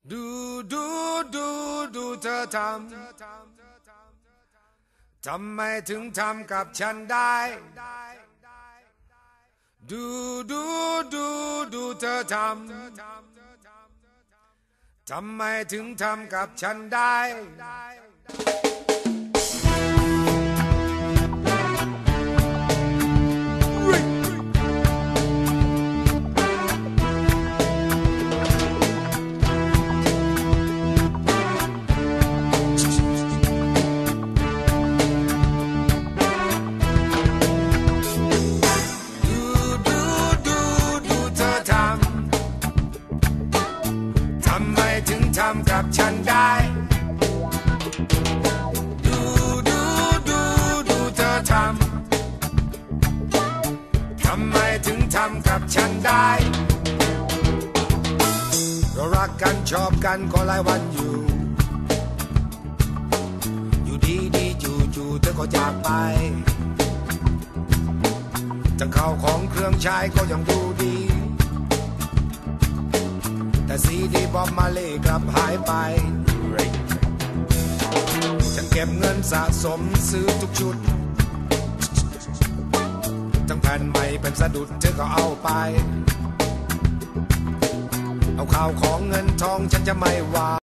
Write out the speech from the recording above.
ดูดูดูดูเธอทำไมถึงทำกับฉันได้ดูดูดูดูเธอทำไมถึงทำกับฉันได้ทำกับฉันได้ดูดูดูดูเธอทำไมถึงทำกับฉันได้เรารักกันชอบกันก็หลายวันอยู่ดีดีจู่เธอก็จากไปทั้งข้าวของเครื่องใช้ก็ยังดูดีแต่ซีดีบ๊อบมาเล่กลับหายไปฉันเก็บเงินสะสมซื้อทุกชุดทั้งแผ่นใหม่เป็นสะดุดเธอก็เอาไปเอาข่าวของเงินทองฉันจะไม่ว่า